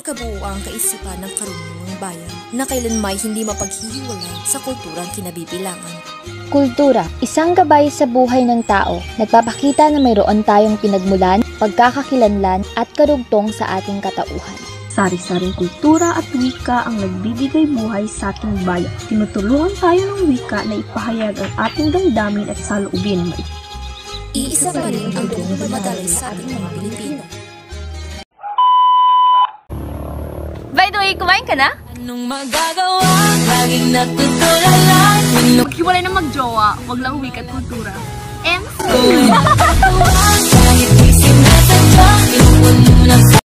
kabuuang kaisipan ng karunungang bayan na kailanmay hindi mapaghihiwalay sa kulturang kinabibilangan. Kultura, isang gabay sa buhay ng tao, nagpapakita na mayroon tayong pinagmulan, pagkakakilanlan at karugtong sa ating katauhan. Sari-saring kultura at wika ang nagbibigay buhay sa ating bayan. Tinutulungan tayo ng wika na ipahayag ang ating damdamin at saloobin. Iisa pa rin ang dumadalay sa ating mga Pilipino. By the way, kumain ka na? Anong magagawa? Laging natutulalan. Maghiwalay na magjowa, wag lang wika at kultura. Emszzz!